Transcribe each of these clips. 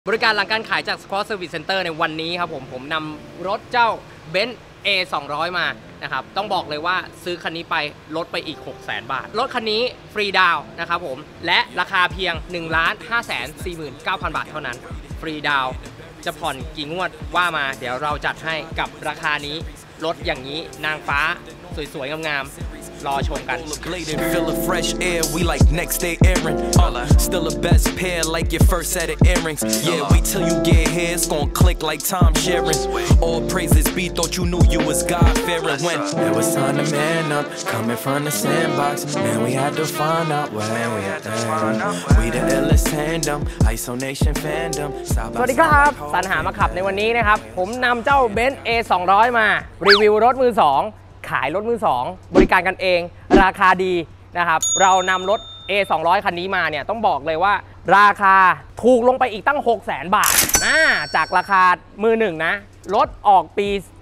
บริการหลังการขายจาก Squad Service Center ในวันนี้ครับผมนำรถเจ้า Benz A200 มานะครับต้องบอกเลยว่าซื้อคันนี้ไปลดไปอีก 600,000 บาทรถคันนี้ฟรีดาวน์นะครับผมและราคาเพียง 1,549,000 บาทเท่านั้นฟรีดาวน์จะผ่อนกี่งวดว่ามาเดี๋ยวเราจัดให้กับราคานี้รถอย่างนี้นางฟ้าสวยๆงามๆรอชมกัน Feel the fresh air, we like next day airing. Still the best pair, like your first set of earrings. Yeah, wait till you get here, it's gon' click like time sharing. All praises be, thought you knew you was God-fearing. When it was time to man up, coming from the sandbox, man, we had to find out where we the illest tandem, isolation fandom. สวัสดีครับสรรหามาขับในวันนี้นะครับผมนำเจ้า Benz A200 มารีวิวรถมือ2ขายรถมือ2บริการกันเองราคาดีนะครับเรานำรถ A200 คันนี้มาเนี่ยต้องบอกเลยว่าราคาถูกลงไปอีกตั้ง 600,000 บาทจากราคามือหนึ่งนะรถออกปี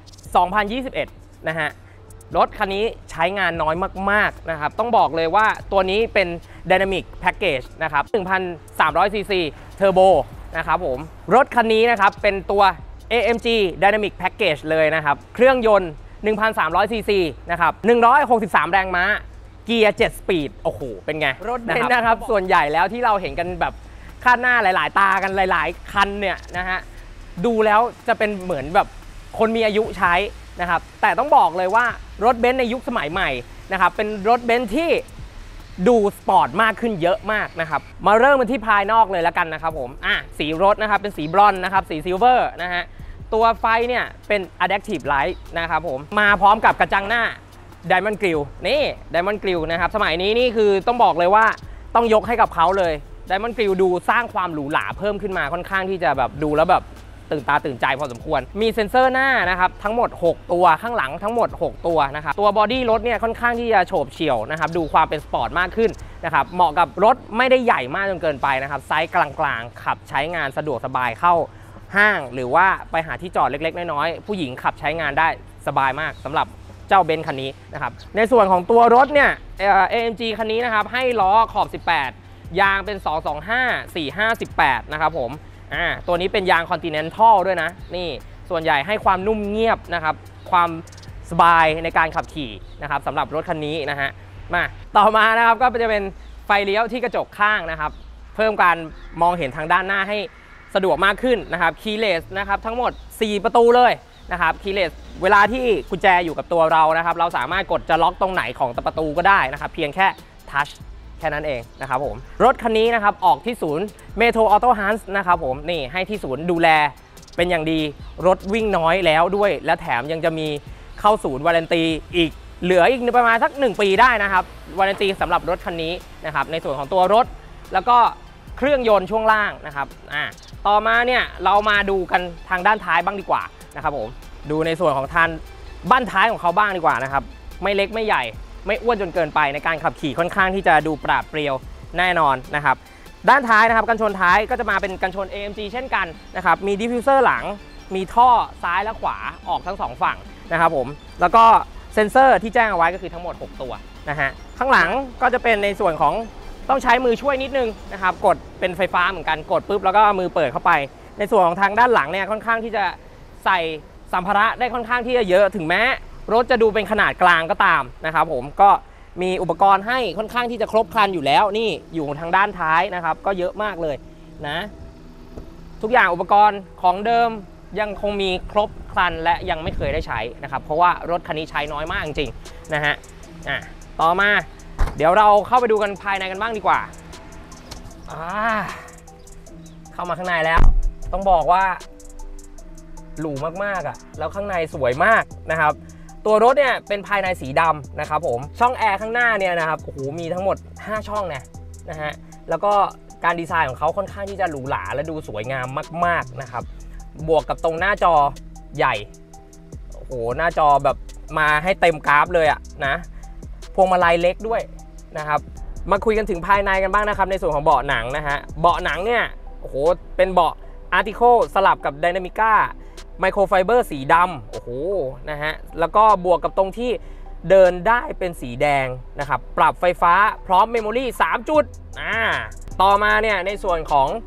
2021 นะฮะรถคันนี้ใช้งานน้อยมากๆนะครับต้องบอกเลยว่าตัวนี้เป็น Dynamic Package นะครับ 1,300cc Turbo นะครับผมรถคันนี้นะครับเป็นตัว AMG Dynamic Package เลยนะครับเครื่องยนต์ 1,300cc นะครับ163 แรงม้าเกียร์7สปีดโอ้โหเป็นไงรถเบนซ์นะครับส่วนใหญ่แล้วที่เราเห็นกันแบบคาดหน้าหลายๆตากันหลายๆคันเนี่ยนะฮะดูแล้วจะเป็นเหมือนแบบคนมีอายุใช้นะครับแต่ต้องบอกเลยว่ารถเบนซ์ในยุคสมัยใหม่นะครับเป็นรถเบนซ์ที่ดูสปอร์ตมากขึ้นเยอะมากนะครับมาเริ่มกันที่ภายนอกเลยแล้วกันนะครับผมสีรถนะครับเป็นสีบรอนซ์นะครับสีซิลเวอร์นะฮะตัวไฟเนี่ยเป็น Adaptive Light นะครับผมมาพร้อมกับกระจังหน้า Diamond Grille นี่ Diamond Grille นะครับสมัยนี้นี่คือต้องบอกเลยว่าต้องยกให้กับเขาเลย Diamond Grille ดูสร้างความหรูหราเพิ่มขึ้นมาค่อนข้างที่จะแบบดูแล้วแบบตื่นตาตื่นใจพอสมควรมีเซ็นเซอร์หน้านะครับทั้งหมด6ตัวข้างหลังทั้งหมด6ตัวนะครับตัวบอดี้รถเนี่ยค่อนข้างที่จะโฉบเฉี่ยวนะครับดูความเป็นสปอร์ตมากขึ้นนะครับเหมาะกับรถไม่ได้ใหญ่มากจนเกินไปนะครับไซส์กลางๆขับใช้งานสะดวกสบายเข้าห้างหรือว่าไปหาที่จอดเล็กๆน้อยๆผู้หญิงขับใช้งานได้สบายมากสำหรับเจ้าเบนซ์คันนี้นะครับในส่วนของตัวรถเนี่ย AMG คันนี้นะครับให้ล้อขอบ18ยางเป็น225 4518นะครับผมตัวนี้เป็นยาง Continental ด้วยนะนี่ส่วนใหญ่ให้ความนุ่มเงียบนะครับความสบายในการขับขี่นะครับสำหรับรถคันนี้นะฮะมาต่อมานะครับก็จะเป็นไฟเลี้ยวที่กระจกข้างนะครับเพิ่มการมองเห็นทางด้านหน้าให้สะดวกมากขึ้นนะครับคีย์เลสนะครับทั้งหมด4ประตูเลยนะครับคีย์เลสเวลาที่กุญแจอยู่กับตัวเรานะครับเราสามารถกดจะล็อกตรงไหนของประตูก็ได้นะครับเพียงแค่ทัชแค่นั้นเองนะครับผมรถคันนี้นะครับออกที่ศูนย์เมโทรออโต้ฮันส์นะครับผมนี่ให้ที่ศูนย์ดูแลเป็นอย่างดีรถวิ่งน้อยแล้วด้วยและแถมยังจะมีเข้าศูนย์วารันตีอีกเหลืออีกประมาณสัก1 ปีได้นะครับวารันตีสำหรับรถคันนี้นะครับในส่วนของตัวรถแล้วก็เครื่องยนต์ช่วงล่างนะครับต่อมาเนี่ยเรามาดูกันทางด้านท้ายบ้างดีกว่านะครับผมดูในส่วนของทางบ้านท้ายของเขาบ้างดีกว่านะครับไม่เล็กไม่ใหญ่ไม่อ้วนจนเกินไปในการขับขี่ค่อนข้างที่จะดูปราดเปรียวแน่นอนนะครับด้านท้ายนะครับกันชนท้ายก็จะมาเป็นกันชน AMG เช่นกันนะครับมีดิฟฟิวเซอร์หลังมีท่อซ้ายและขวาออกทั้ง2ฝั่งนะครับผมแล้วก็เซ็นเซอร์ที่แจ้งเอาไว้ก็คือทั้งหมด6ตัวนะฮะข้างหลังก็จะเป็นในส่วนของต้องใช้มือช่วยนิดนึงนะครับกดเป็นไฟฟ้าเหมือนกันกดปุ๊บแล้วก็มือเปิดเข้าไปในส่วนของทางด้านหลังเนี่ยค่อนข้างที่จะใส่สัมภาระได้ค่อนข้างที่จะเยอะถึงแม้รถจะดูเป็นขนาดกลางก็ตามนะครับผมก็มีอุปกรณ์ให้ค่อนข้างที่จะครบครันอยู่แล้วนี่อยู่ทางด้านท้ายนะครับก็เยอะมากเลยนะทุกอย่างอุปกรณ์ของเดิมยังคงมีครบครันและยังไม่เคยได้ใช้นะครับเพราะว่ารถคันนี้ใช้น้อยมากจริงๆนะฮะต่อมาเดี๋ยวเราเข้าไปดูกันภายในกันบ้างดีกว่าเข้ามาข้างในแล้วต้องบอกว่าหรูมากๆแล้วข้างในสวยมากนะครับตัวรถเนี่ยเป็นภายในสีดำนะครับผมช่องแอร์ข้างหน้าเนี่ยนะครับโอ้โหมีทั้งหมด5ช่องนะฮะแล้วก็การดีไซน์ของเขาค่อนข้างที่จะหรูหราและดูสวยงามมากๆนะครับบวกกับตรงหน้าจอใหญ่โอ้โหหน้าจอแบบมาให้เต็มกราฟเลยนะพวงมาลัยเล็กด้วยนะครับมาคุยกันถึงภายในกันบ้างนะครับในส่วนของเบาะหนังนะฮะเบาะหนังเนี่ยโอ้โหเป็นเบาะArticle สลับกับ Dynamica ไมโครไฟเบอร์สีดำโอ้โหนะฮะแล้วก็บวกกับตรงที่เดินได้เป็นสีแดงนะครับปรับไฟฟ้าพร้อมเมมโมรี่3 จุดต่อมาเนี่ยในส่วนของ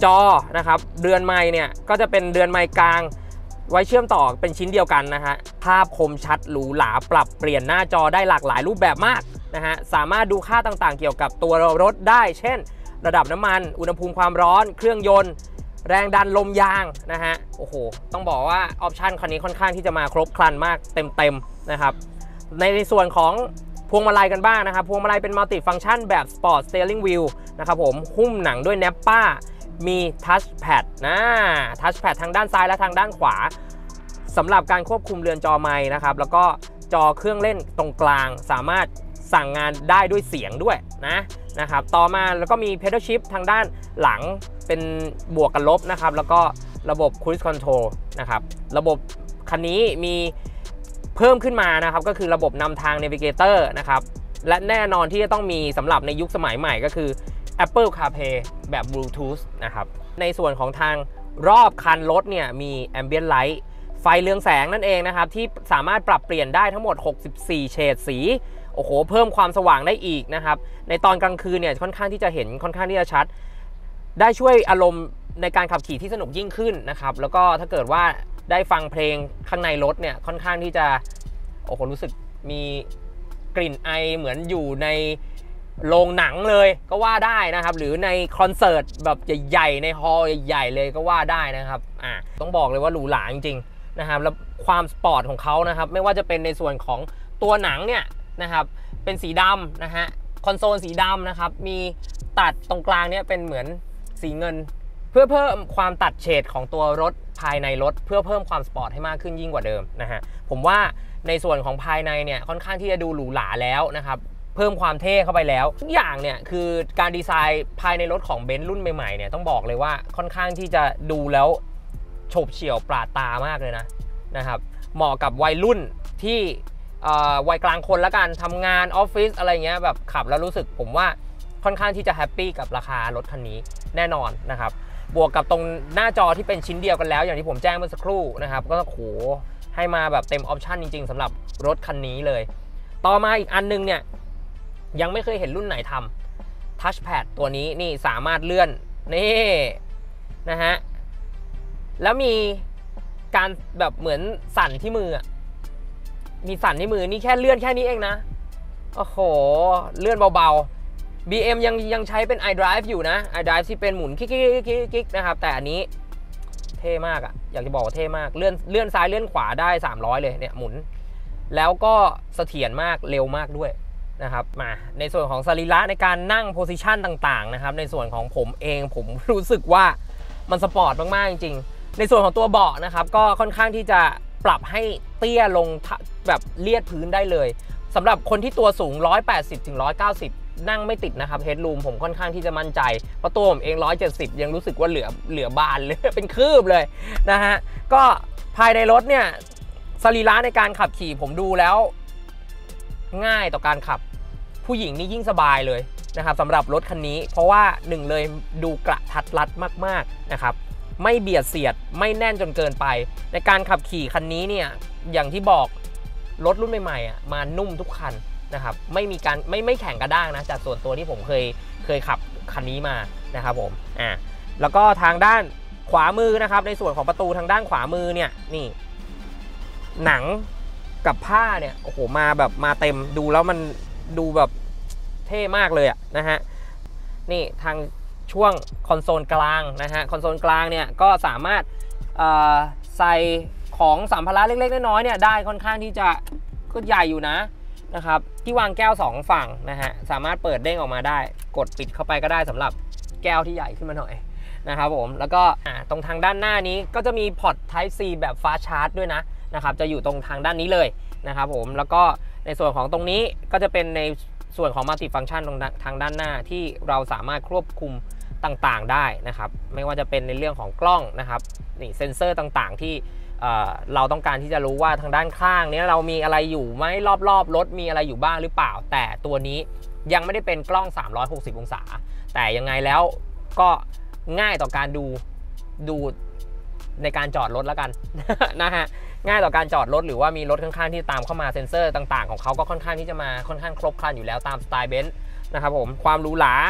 จอนะครับเรือนไมค์เนี่ยก็จะเป็นเรือนไมค์กลางไว้เชื่อมต่อเป็นชิ้นเดียวกันนะฮะภาพคมชัดหรูหราปรับเปลี่ยนหน้าจอได้หลากหลายรูปแบบมากนะฮะสามารถดูค่าต่างๆเกี่ยวกับตัวรถได้เช่นระดับน้ำมันอุณหภูมิความร้อนเครื่องยนต์แรงดันลมยางนะฮะโอ้โหต้องบอกว่าออปชันคันนี้ค่อนข้างที่จะมาครบครันมากเต็มๆนะครับในส่วนของพวงมาลัยกันบ้างนะครับพวงมาลัยเป็นมัลติฟังก์ชันแบบ Sport Steering Wheel นะครับผมหุ้มหนังด้วย NEPA มีทัชแพดทัชแพดทางด้านซ้ายและทางด้านขวาสำหรับการควบคุมเรือนจอไมค์นะครับแล้วก็จอเครื่องเล่นตรงกลางสามารถสั่งงานได้ด้วยเสียงด้วยนะครับต่อมาแล้วก็มี Pedal Shift ทางด้านหลังเป็นบวกกับลบนะครับแล้วก็ระบบ Cruise Control นะครับระบบคันนี้มีเพิ่มขึ้นมานะครับก็คือระบบนำทาง Navigator นะครับและแน่นอนที่จะต้องมีสำหรับในยุคสมัยใหม่ก็คือ Apple CarPlay แบบ Bluetooth นะครับในส่วนของทางรอบคันรถเนี่ยมี Ambient Light ไฟเรืองแสงนั่นเองนะครับที่สามารถปรับเปลี่ยนได้ทั้งหมด64เฉดสีโอ้โหเพิ่มความสว่างได้อีกนะครับในตอนกลางคืนเนี่ยค่อนข้างที่จะเห็นค่อนข้างที่จะชัดได้ช่วยอารมณ์ในการขับขี่ที่สนุกยิ่งขึ้นนะครับแล้วก็ถ้าเกิดว่าได้ฟังเพลงข้างในรถเนี่ยค่อนข้างที่จะโอ้โหรู้สึกมีกลิ่นไอเหมือนอยู่ในโรงหนังเลยก็ว่าได้นะครับหรือในคอนเสิร์ตแบบใหญ่ๆในฮอลล์ใหญ่ๆเลยก็ว่าได้นะครับต้องบอกเลยว่าหรูหราจริงๆนะครับแล้วความสปอร์ตของเขานะครับไม่ว่าจะเป็นในส่วนของตัวหนังเนี่ยนะครับเป็นสีดำนะฮะคอนโซลสีดำนะครับมีตัดตรงกลางเนี่ยเป็นเหมือนสีเงินเพื่อเพิ่มความตัดเฉดของตัวรถภายในรถเพื่อเพิ่มความสปอร์ตให้มากขึ้นยิ่งกว่าเดิมนะฮะผมว่าในส่วนของภายในเนี่ยค่อนข้างที่จะดูหรูหราแล้วนะครับเพิ่มความเท่เข้าไปแล้วทุกอย่างเนี่ยคือการดีไซน์ภายในรถของเบนซ์รุ่นใหม่ๆเนี่ยต้องบอกเลยว่าค่อนข้างที่จะดูแล้วโฉบเฉี่ยวปราดตามากเลยนะครับเหมาะกับวัยรุ่นที่วัยกลางคนละกันทำงานออฟฟิศอะไรเงี้ยแบบขับแล้วรู้สึกผมว่าค่อนข้างที่จะแฮปปี้กับราคารถคันนี้แน่นอนนะครับบวกกับตรงหน้าจอที่เป็นชิ้นเดียวกันแล้วอย่างที่ผมแจ้งเมื่อสักครู่นะครับก็โหให้มาแบบเต็มออปชันจริงๆสำหรับรถคันนี้เลยต่อมาอีกอันนึงเนี่ยยังไม่เคยเห็นรุ่นไหนทำทัชแพดตัวนี้นี่สามารถเลื่อนนี่นะฮะแล้วมีการแบบเหมือนสั่นที่มือมีสั่นที่มือนี่แค่เลื่อนแค่นี้เองนะโอ้โหเลื่อนเบาๆ BM ยังใช้เป็น iDrive อยู่นะ iDrive ที่เป็นหมุนกิ๊กนะครับแต่อันนี้เท่มากอยากจะบอกว่าเท่มากเลื่อนซ้ายเลื่อนขวาได้300เลยเนี่ยหมุนแล้วก็เสถียรมากเร็วมากด้วยนะครับมาในส่วนของสรีระในการนั่งโพสิชันต่างๆนะครับในส่วนของผมเองผมรู้สึกว่ามันสปอร์ตมากๆจริงๆในส่วนของตัวเบาะนะครับก็ค่อนข้างที่จะปรับให้เตี้ยลงแบบเลียดพื้นได้เลยสำหรับคนที่ตัวสูง180 ถึง 190นั่งไม่ติดนะครับเฮดรูมผมค่อนข้างที่จะมั่นใจเพราะตัวผมเอง170ยังรู้สึกว่าเหลือบานเลยเป็นคืบเลยนะฮะก็ภายในรถเนี่ยสรีระในการขับขี่ผมดูแล้วง่ายต่อการขับผู้หญิงนี่ยิ่งสบายเลยนะครับสำหรับรถคันนี้เพราะว่า1เลยดูกระทัดรัดมากๆนะครับไม่เบียดเสียดไม่แน่นจนเกินไปในการขับขี่คันนี้เนี่ยอย่างที่บอกรถรุ่นใหม่ๆมานุ่มทุกคันนะครับไม่มีการไม่แข็งกระด้างนะจากส่วนตัวที่ผมเคยขับคันนี้มานะครับผมแล้วก็ทางด้านขวามือนะครับในส่วนของประตูทางด้านขวามือเนี่ยนี่หนังกับผ้าเนี่ยโอ้โหมาเต็มดูแล้วมันดูแบบเท่มากเลยนะฮะนี่ทางช่วงคอนโซลกลางนะฮะคอนโซลกลางเนี่ยก็สามารถใส่ของสัมภาระเล็กๆน้อยๆเนี่ยได้ค่อนข้างที่จะก็ใหญ่อยู่นะครับที่วางแก้ว2ฝั่งนะฮะสามารถเปิดเด้งออกมาได้กดปิดเข้าไปก็ได้สำหรับแก้วที่ใหญ่ขึ้นมาหน่อยนะครับผมแล้วก็ตรงทางด้านหน้านี้ก็จะมีพอร์ต Type C แบบ Fast Charge ด้วยนะครับจะอยู่ตรงทางด้านนี้เลยนะครับผมแล้วก็ในส่วนของตรงนี้ก็จะเป็นในส่วนของ Multi Function ตรงทางด้านหน้าที่เราสามารถควบคุมต่างๆได้นะครับไม่ว่าจะเป็นในเรื่องของกล้องนะครับนี่เซ็นเซอร์ต่างๆที่เราต้องการที่จะรู้ว่าทางด้านข้างนี้เรามีอะไรอยู่ไหมรอบๆรถมีอะไรอยู่บ้างหรือเปล่าแต่ตัวนี้ยังไม่ได้เป็นกล้อง360องศาแต่ยังไงแล้วก็ง่ายต่อการดูในการจอดรถแล้วกัน นะฮะง่ายต่อการจอดรถหรือว่ามีรถข้างๆที่ตามเข้ามาเซ็นเซอร์ต่างๆของเขาก็ค่อนข้างที่จะมาค่อนข้างครบครันอยู่แล้วตามสไตล์เบนซ์นะครับผมความหรูหรา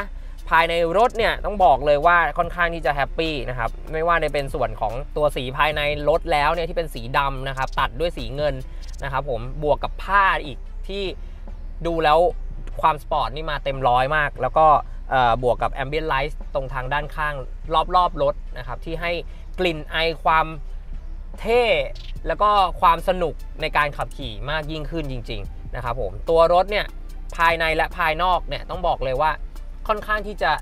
ภายในรถเนี่ยต้องบอกเลยว่าค่อนข้างที่จะแฮปปี้นะครับไม่ว่าในเป็นส่วนของตัวสีภายในรถแล้วเนี่ยที่เป็นสีดำนะครับตัดด้วยสีเงินนะครับผมบวกกับผ้าอีกที่ดูแล้วความสปอร์ตนี่มาเต็มร้อยมากแล้วก็บวกกับ Ambient Light ตรงทางด้านข้างรอบรถนะครับที่ให้กลิ่นไอความเท่แล้วก็ความสนุกในการขับขี่มากยิ่งขึ้นจริงๆนะครับผมตัวรถเนี่ยภายในและภายนอกเนี่ยต้องบอกเลยว่าค่อนข้างที่จะ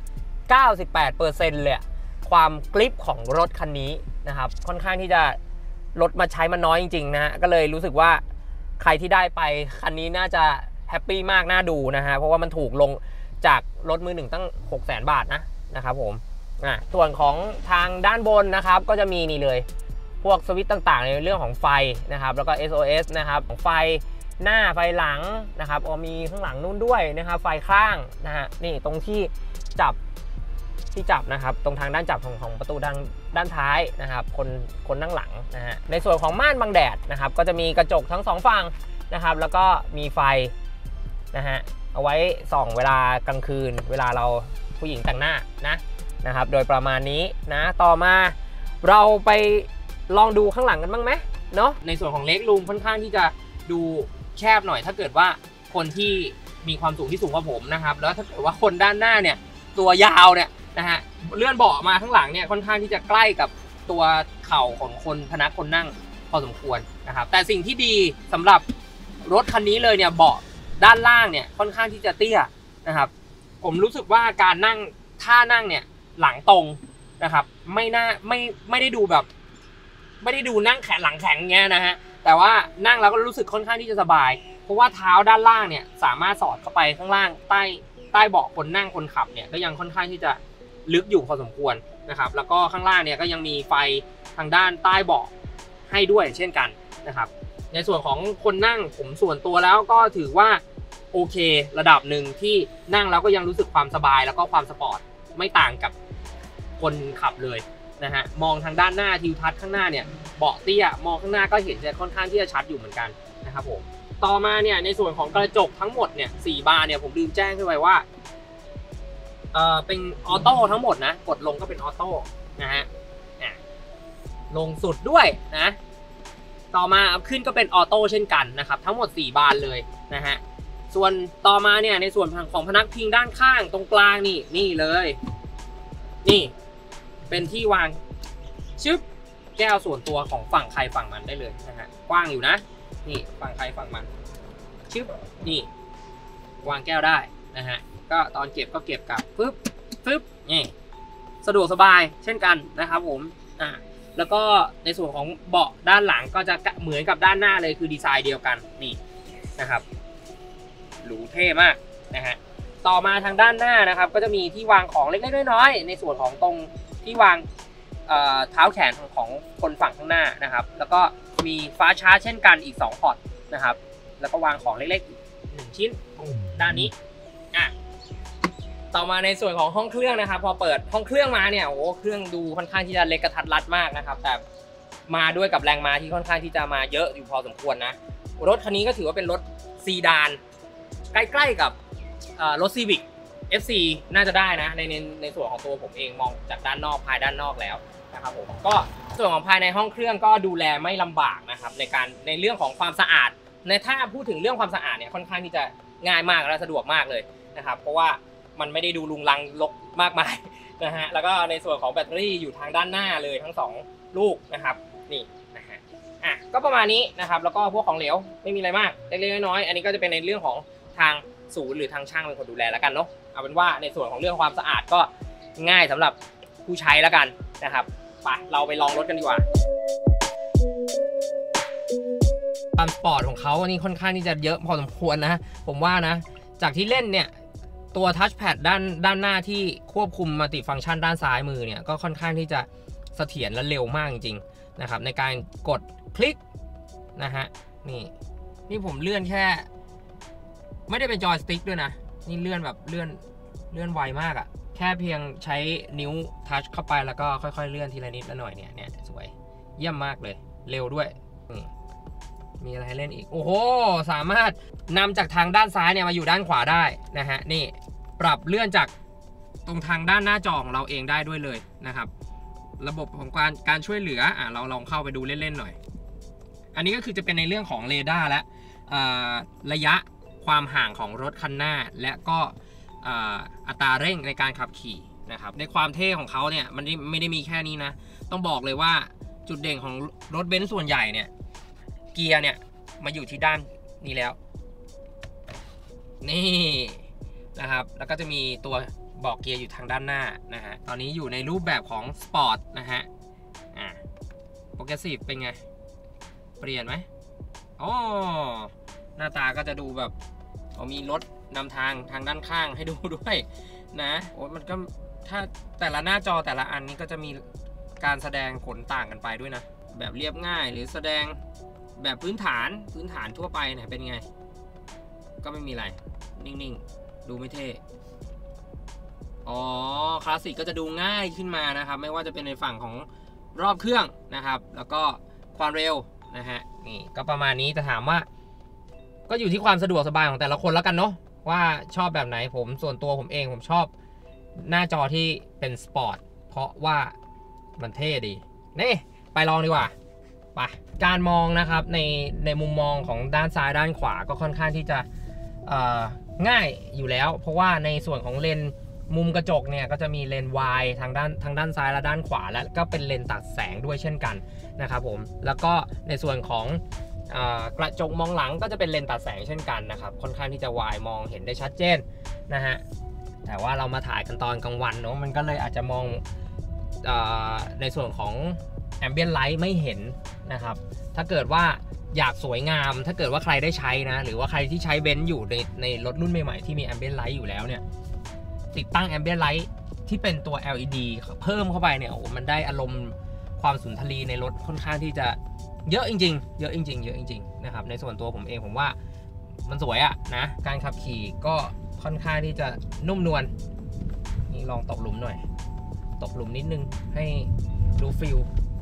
98% เลยความกริปของรถคันนี้นะครับค่อนข้างที่จะรถมาใช้มันน้อยจริงๆนะฮะก็เลยรู้สึกว่าใครที่ได้ไปคันนี้น่าจะแฮปปี้มากน่าดูนะฮะเพราะว่ามันถูกลงจากรถมือหนึ่งตั้ง 600,000 บาทนะครับผมส่วนของทางด้านบนนะครับก็จะมีนี่เลยพวกสวิตช์ต่างๆในเรื่องของไฟนะครับแล้วก็ SOS นะครับของไฟหน้าไฟหลังนะครับมีข้างหลังนู่นด้วยนะครับไฟข้างนะฮะนี่ตรงที่จับนะครับตรงทางด้านจับของประตูด้านท้ายนะครับคนนั่งหลังนะฮะในส่วนของม่านบังแดดนะครับก็จะมีกระจกทั้ง2ฝั่งนะครับแล้วก็มีไฟนะฮะเอาไว้ส่องเวลากลางคืนเวลาเราผู้หญิงแต่งหน้านะครับโดยประมาณนี้นะต่อมาเราไปลองดูข้างหลังกันบ้างไหมเนาะในส่วนของเล็กรูมค่อนข้างที่จะดูแคบหน่อยถ้าเกิดว่าคนที่มีความสูงที่สูงกว่าผมนะครับแล้วถ้าเกิดว่าคนด้านหน้าเนี่ยตัวยาวเนี่ยนะฮะเลื่อนเบาะมาข้างหลังเนี่ยค่อนข้างที่จะใกล้กับตัวเข่าของพนักคนนั่งพอสมควรนะครับแต่สิ่งที่ดีสำหรับรถคันนี้เลยเนี่ยเบาะด้านล่างเนี่ยค่อนข้างที่จะเตี้ยนะครับผมรู้สึกว่าการนั่งท่านั่งเนี่ยหลังตรงนะครับไม่ได้ดูแบบไม่ได้ดูนั่งแขนหลังแข็งเงี้ยนะฮะแต่ว่านั่งแล้วก็รู้สึกค่อนข้างที่จะสบายเพราะว่าเท้าด้านล่างเนี่ยสามารถสอดเข้าไปข้างล่างใต้เบาะคนนั่งคนขับเนี่ยก็ยังค่อนข้างที่จะลึกอยู่พอสมควรนะครับแล้วก็ข้างล่างเนี่ยก็ยังมีไฟทางด้านใต้เบาะให้ด้วยเช่นกันนะครับในส่วนของคนนั่งผมส่วนตัวแล้วก็ถือว่าโอเคระดับหนึ่งที่นั่งแล้วก็ยังรู้สึกความสบายแล้วก็ความสปอร์ตไม่ต่างกับคนขับเลยนะฮะมองทางด้านหน้าทิวทัศน์ข้างหน้าเนี่ยเบาะเตี้ยมองข้างหน้าก็เห็นจะค่อนข้างที่จะชัดอยู่เหมือนกันนะครับผมต่อมาเนี่ยในส่วนของกระจกทั้งหมดเนี่ย4 บานเนี่ยผมลืมแจ้งขึ้นไปว่าเป็นออโต้ทั้งหมดนะกดลงก็เป็นออโต้นะฮะลงสุดด้วยนะต่อมาขึ้นก็เป็นออโต้เช่นกันนะครับทั้งหมด4 บานเลยนะฮะส่วนต่อมาเนี่ยในส่วนของพนักพิงด้านข้างตรงกลางนี่เลยนี่เป็นที่วางชึบแก้วส่วนตัวของฝั่งใครฝั่งมันได้เลยนะฮะกว้างอยู่นะนี่ฝั่งใครฝั่งมันชึบนี่วางแก้วได้นะฮะก็ตอนเก็บก็เก็บกลับปึ๊บนี่สะดวกสบายเช่นกันนะครับผมแล้วก็ในส่วนของเบาะด้านหลังก็จะเหมือนกับด้านหน้าเลยคือดีไซน์เดียวกันนี่นะครับหรูเท่มากนะฮะต่อมาทางด้านหน้านะครับก็จะมีที่วางของเล็กๆน้อยๆในส่วนของตรงที่วางเท้าแขนของคนฝั่งข้างหน้านะครับแล้วก็มีฟ้าชาร์จเช่นกันอีก2 พอร์ตนะครับแล้วก็วางของเล็กๆ1 ชิ้นด้านนี้ต่อมาในส่วนของห้องเครื่องนะครับพอเปิดห้องเครื่องมาเนี่ยโอ้เครื่องดูค่อนข้างที่จะเล็กกระทัดรัดมากนะครับแต่มาด้วยกับแรงม้าที่ค่อนข้างที่จะมาเยอะอยู่พอสมควรนะรถคันนี้ก็ถือว่าเป็นรถซีดานใกล้ๆกับรถ Civic FC น่าจะได้นะในส่วนของตัวผมเองมองจากด้านนอกภายด้านนอกแล้วนะครับผมก็ส่วนของภายในห้องเครื่องก็ดูแลไม่ลำบากนะครับในเรื่องของความสะอาดถ้าพูดถึงเรื่องความสะอาดเนี่ยค่อนข้างที่จะง่ายมากและสะดวกมากเลยนะครับเพราะว่ามันไม่ได้ดูลุงลังรกมากมายนะฮะแล้วก็ในส่วนของแบตเตอรี่อยู่ทางด้านหน้าเลยทั้ง2 ลูกนะครับนี่นะฮะก็ประมาณนี้นะครับแล้วก็พวกของเหลวไม่มีอะไรมากเล็กๆน้อยๆอันนี้ก็จะเป็นในเรื่องของทางศูนย์หรือทางช่างเป็นคนดูแลแล้วกันเนาะเอาเป็นว่าในส่วนของเรื่องความสะอาดก็ง่ายสำหรับผู้ใช้แล้วกันนะครับไปเราไปลองรถกันดีกว่าความสปอร์ตของเขาอันนี้ค่อนข้างที่จะเยอะพอสมควรนะผมว่านะจากที่เล่นเนี่ยตัวทัชแพดด้านหน้าที่ควบคุมมัลติฟังก์ชันด้านซ้ายมือเนี่ยก็ค่อนข้างที่จะเสถียรและเร็วมากจริงๆนะครับในการกดคลิกนะฮะนี่ผมเลื่อนแค่ไม่ได้เป็นจอยสติ๊กด้วยนะนี่เลื่อนแบบเลื่อนไวมากอะแค่เพียงใช้นิ้วทัชเข้าไปแล้วก็ค่อยๆเลื่อนทีละนิดละหน่อยเนี่ยสวยเยี่ยมมากเลยเร็วด้วยมีอะไรให้เล่นอีกโอ้โหสามารถนำจากทางด้านซ้ายเนี่ยมาอยู่ด้านขวาได้นะฮะนี่ปรับเลื่อนจากตรงทางด้านหน้าจอของเราเองได้ด้วยเลยนะครับระบบของการช่วยเหลือเราลองเข้าไปดูเล่นๆหน่อยอันนี้ก็คือจะเป็นในเรื่องของเรดาร์และระยะความห่างของรถคันหน้าและก็อัตราเร่งในการขับขี่นะครับในความเท่ของเขาเนี่ยมันไม่ได้มีแค่นี้นะต้องบอกเลยว่าจุดเด่นของรถเบนซ์ส่วนใหญ่เนี่ยเกียร์เนี่ยมาอยู่ที่ด้านนี้แล้วนี่นะครับแล้วก็จะมีตัวบอกเกียร์อยู่ทางด้านหน้านะฮะตอนนี้อยู่ในรูปแบบของสปอร์ตนะฮะโปรเกรสซีฟเป็นไงเปลี่ยนไหมอ๋อหน้าตาก็จะดูแบบมีรถนำทางด้านข้างให้ดูด้วยนะโอ้มันก็ถ้าแต่ละหน้าจอแต่ละอันนี้ก็จะมีการแสดงผลต่างกันไปด้วยนะแบบเรียบง่ายหรือแสดงแบบพื้นฐานทั่วไปเนี่ยเป็นไงก็ไม่มีอะไรนิ่งๆดูไม่เท่คลาสสิกก็จะดูง่ายขึ้นมานะครับไม่ว่าจะเป็นในฝั่งของรอบเครื่องนะครับแล้วก็ความเร็วนะฮะนี่ก็ประมาณนี้แต่ถามว่าก็อยู่ที่ความสะดวกสบายของแต่ละคนแล้วกันเนาะว่าชอบแบบไหนส่วนตัวผมเองผมชอบหน้าจอที่เป็นสปอร์ตเพราะว่ามันเท่ดีนี่ไปลองดีกว่าไปการมองนะครับในมุมมองของด้านซ้ายด้านขวาก็ค่อนข้างที่จะง่ายอยู่แล้วเพราะว่าในส่วนของเลนมุมกระจกเนี่ยก็จะมีเลนวายทางด้านซ้ายและด้านขวาและก็เป็นเลนตัดแสงด้วยเช่นกันนะครับผมแล้วก็ในส่วนของกระจกมองหลังก็จะเป็นเลนตัดแสงเช่นกันนะครับค่อนข้างที่จะวายมองเห็นได้ชัดเจนนะฮะแต่ว่าเรามาถ่ายกันตอนกลางวันเนาะมันก็เลยอาจจะมองในส่วนของแอมเบียนไลท์ไม่เห็นนะครับถ้าเกิดว่าอยากสวยงามถ้าเกิดว่าใครได้ใช้นะหรือว่าใครที่ใช้เบนซ์อยู่ในรถรุ่นใหม่ๆที่มีแอมเบียนไลท์อยู่แล้วเนี่ยติดตั้งแอมเบียนไลท์ที่เป็นตัว LED เพิ่มเข้าไปเนี่ยโอ้มันได้อารมณ์ความสุนทรีในรถค่อนข้างที่จะเยอะจริงๆเยอะจริงๆนะครับในส่วนตัวผมเองผมว่ามันสวยอะนะการขับขี่ก็ค่อนข้างที่จะนุ่มนวลนี่ลองตกหลุมหน่อยตกหลุมนิดนึงให้ดูฟิล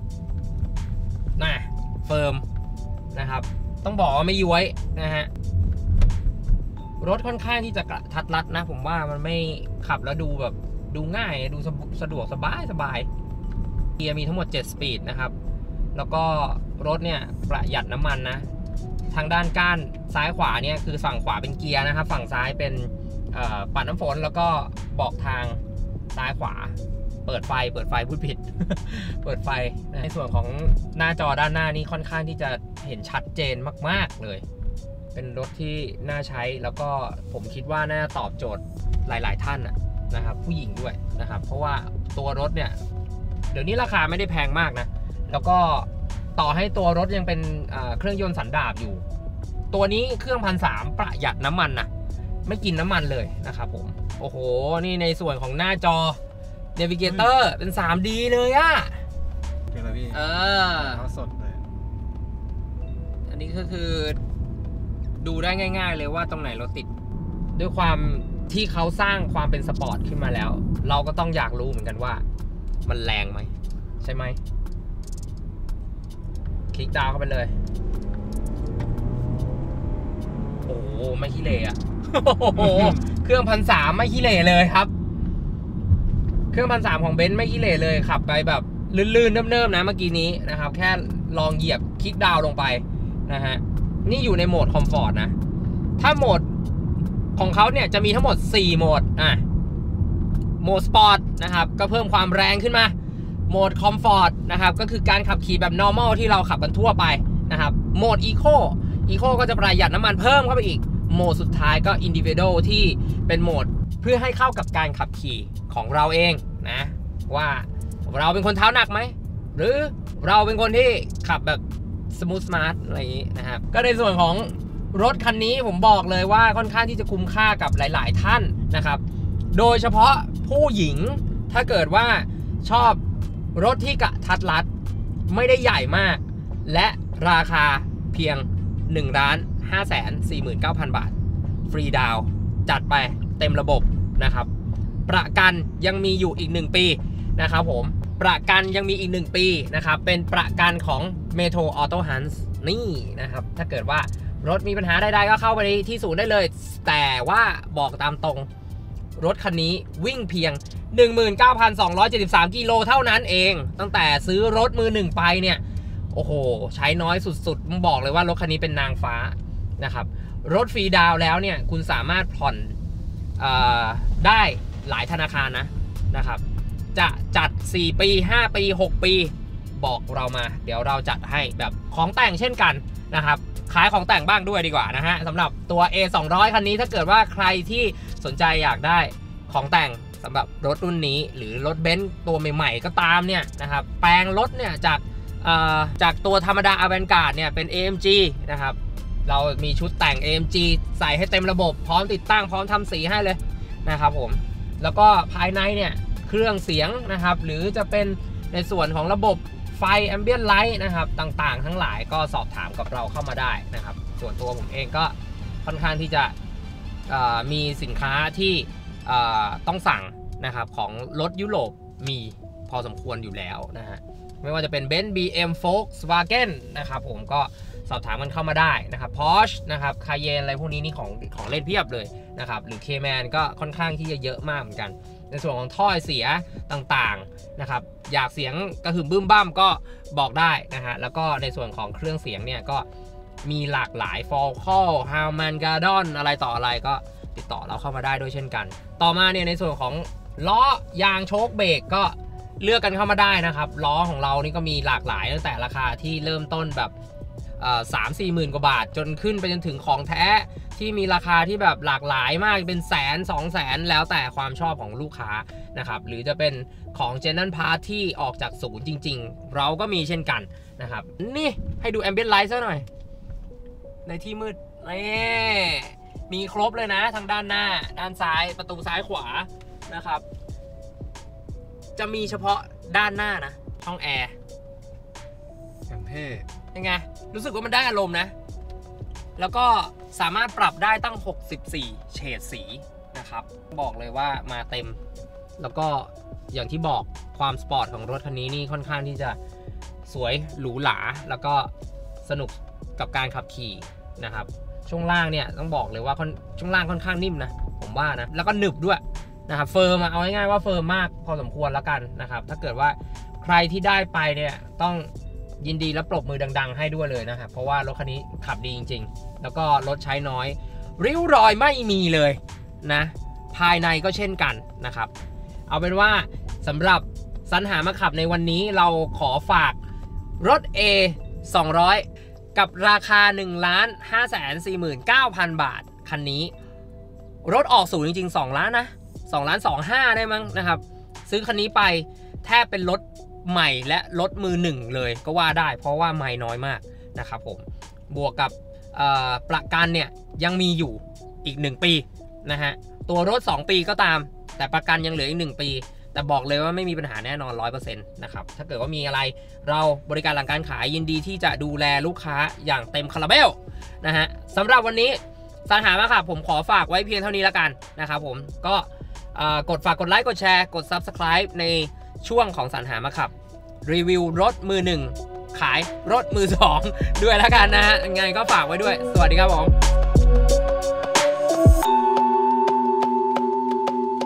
เฟิร์มนะครับต้องบอกว่าไม่ย้วยนะฮะรถค่อนข้างที่จะกระทัดรัดนะผมว่ามันไม่ขับแล้วดูแบบดูง่ายดูสะดวกสบายเกียร์มีทั้งหมด7สปีดนะครับแล้วก็รถเนี่ยประหยัดน้ำมันนะทางด้านก้านซ้ายขวาเนี่ยคือฝั่งขวาเป็นเกียร์นะครับฝั่งซ้ายเป็นปัดน้ำฝนแล้วก็บอกทางซ้ายขวาเปิดไฟพูดผิด เปิดไฟในส่วนของหน้าจอด้านหน้านี้ค่อนข้างที่จะเห็นชัดเจนมากๆเลยเป็นรถที่น่าใช้แล้วก็ผมคิดว่าน่าตอบโจทย์หลายๆท่านนะครับผู้หญิงด้วยนะครับเพราะว่าตัวรถเนี่ยเดี๋ยวนี้ราคาไม่ได้แพงมากนะแล้วก็ต่อให้ตัวรถยังเป็นเครื่องยนต์สันดาปอยู่ตัวนี้เครื่อง1,300ประหยัดน้ำมันนะไม่กินน้ำมันเลยนะครับผมโอ้โหนี่ในส่วนของหน้าจอNavigator เป็น 3D เลยอะเจ๋งเลยพี่สดเลยอันนี้ก็คือดูได้ง่ายๆเลยว่าตรงไหนรถติดด้วยความที่เขาสร้างความเป็นสปอร์ตขึ้นมาแล้วเราก็ต้องอยากรู้เหมือนกันว่ามันแรงไหมใช่ไหมคลิกดาวเข้าไปเลยโอ้โหไม่ขี้เหร่อะเครื่อง1,300ไม่ขี้เหร่เลยครับเครื่อง1,300ของเบนซ์ไม่ขี้เหร่เลยขับไปแบบลื่นๆเนิบๆนะเมื่อกี้นี้นะครับแค่ลองเหยียบคลิกดาวลงไปนะฮะนี่อยู่ในโหมดคอมฟอร์ตนะถ้าโหมดของเขาเนี่ยจะมีทั้งหมด4โหมดโหมดสปอร์ตนะครับก็เพิ่มความแรงขึ้นมาโหมดคอมฟอร์ตนะครับก็คือการขับขี่แบบ normal ที่เราขับกันทั่วไปนะครับโหมดอีโคก็จะประหยัดน้ำมันเพิ่มเข้าไปอีกโหมดสุดท้ายก็ individual ที่เป็นโหมดเพื่อให้เข้ากับการขับขี่ของเราเองนะว่าเราเป็นคนเท้าหนักไหมหรือเราเป็นคนที่ขับแบบสมูทสมาร์ทอะไรอย่างนี้นะครับก็ในส่วนของรถคันนี้ผมบอกเลยว่าค่อนข้างที่จะคุ้มค่ากับหลายๆท่านนะครับโดยเฉพาะผู้หญิงถ้าเกิดว่าชอบรถที่กระทัดรัดไม่ได้ใหญ่มากและราคาเพียง 1,549,000 บาทฟรีดาวจัดไปเต็มระบบนะครับประกันยังมีอยู่อีก1ปีนะครับผมประกันยังมีอีก1ปีนะครับเป็นประกันของ Metro Auto Hans นี่นะครับถ้าเกิดว่ารถมีปัญหาใดๆก็เข้าไปที่ศูนย์ได้เลยแต่ว่าบอกตามตรงรถคันนี้วิ่งเพียง 19,273 กิโลเท่านั้นเองตั้งแต่ซื้อรถมือหนึ่งไปเนี่ยโอ้โหใช้น้อยสุดๆผมบอกเลยว่ารถคันนี้เป็นนางฟ้านะครับรถฟรีดาวน์แล้วเนี่ยคุณสามารถผ่อนได้หลายธนาคารนะครับจะจัด4 ปี 5 ปี 6 ปีบอกเรามาเดี๋ยวเราจัดให้แบบของแต่งเช่นกันนะครับขายของแต่งบ้างด้วยดีกว่านะฮะสำหรับตัว A200 คันนี้ถ้าเกิดว่าใครที่สนใจอยากได้ของแต่งสำหรับรถรุ่นนี้หรือรถเบนซ์ตัวใหม่ๆก็ตามเนี่ยนะครับแปลงรถเนี่ยจากตัวธรรมดา Avantgarde เนี่ยเป็น AMG นะครับเรามีชุดแต่ง AMG ใส่ให้เต็มระบบพร้อมติดตั้งพร้อมทำสีให้เลยนะครับผมแล้วก็ภายในเนี่ยเครื่องเสียงนะครับหรือจะเป็นในส่วนของระบบไฟ Ambient Light นะครับต่างๆทั้งหลายก็สอบถามกับเราเข้ามาได้นะครับส่วนตัวผมเองก็ค่อนข้างที่จะมีสินค้าที่ต้องสั่งนะครับของรถยุโรปมีพอสมควรอยู่แล้วนะฮะไม่ว่าจะเป็น Benz BM Volkswagen นะครับผมก็สอบถามกันเข้ามาได้นะครับ Porsche นะครับ Cayenne อะไรพวกนี้นี่ของเล่นเพียบเลยนะครับหรือ Cayman ก็ค่อนข้างที่จะเยอะมากเหมือนกันในส่วนของท่อเสียต่างๆนะครับอยากเสียงกระหึ่มบึ้มบ้ามก็บอกได้นะฮะแล้วก็ในส่วนของเครื่องเสียงเนี่ยก็มีหลากหลาย Focal Harman Kardon อะไรต่ออะไรก็ติดต่อเราเข้ามาได้ด้วยเช่นกันต่อมาเนี่ยในส่วนของล้อยางโชคเบรกก็เลือกกันเข้ามาได้นะครับล้อของเรานี่ก็มีหลากหลายตั้งแต่ราคาที่เริ่มต้นแบบ3-4 หมื่นกว่าบาทจนขึ้นไปจนถึงของแท้ที่มีราคาที่แบบหลากหลายมากเป็น100,000-200,000แล้วแต่ความชอบของลูกค้านะครับหรือจะเป็นของ General Part ที่ออกจากศูนย์จริงๆเราก็มีเช่นกันนะครับนี่ให้ดู Ambient Light ซะหน่อยในที่มืดนี่มีครบเลยนะทั้งด้านหน้าด้านซ้ายประตูซ้ายขวานะครับจะมีเฉพาะด้านหน้านะห้องแอร์อย่างเท่ยังไงรู้สึกว่ามันได้อารมณ์นะแล้วก็สามารถปรับได้ตั้ง64เฉดสีนะครับบอกเลยว่ามาเต็มแล้วก็อย่างที่บอกความสปอร์ตของรถคันนี้นี่ค่อนข้างที่จะสวยหรูหราแล้วก็สนุกกับการขับขี่นะครับช่วงล่างเนี่ยต้องบอกเลยว่าช่วงล่างค่อนข้างนิ่มนะผมว่านะแล้วก็หนึบด้วยนะครับเฟิร์มเอาง่ายๆว่าเฟิร์มมากพอสมควรแล้วกันนะครับถ้าเกิดว่าใครที่ได้ไปเนี่ยต้องยินดีและปรบมือดังๆให้ด้วยเลยนะครับเพราะว่ารถคันนี้ขับดีจริงๆแล้วก็รถใช้น้อยริ้วรอยไม่มีเลยนะภายในก็เช่นกันนะครับเอาเป็นว่าสำหรับสรรหามาขับในวันนี้เราขอฝากรถ A200 กับราคา 1,549,000 บาทคันนี้รถออกศูนย์จริงๆ2 ล้านนะ2,250,000ได้มั้งนะครับซื้อคันนี้ไปแทบเป็นรถใหม่และรถมือหนึ่งเลยก็ว่าได้เพราะว่าไม่น้อยมากนะครับผมบวกกับประกันเนี่ยยังมีอยู่อีก1 ปีนะฮะตัวรถ2 ปีก็ตามแต่ประกันยังเหลืออีก1 ปีแต่บอกเลยว่าไม่มีปัญหาแน่นอน 100% นะครับถ้าเกิดว่ามีอะไรเราบริการหลังการขายยินดีที่จะดูแลลูกค้าอย่างเต็มคาราเบลนะฮะสำหรับวันนี้สรรหามาครับผมขอฝากไว้เพียงเท่านี้แล้วกันนะครับผมก็ฝากกดไลค์กดแชร์กด Subscribe ในช่วงของสรรหามาขับรีวิวรถมือหนึ่งขายรถมือสองด้วยแล้วกันนะฮะยังไงก็ฝากไว้ด้วยสวัสดีครับผม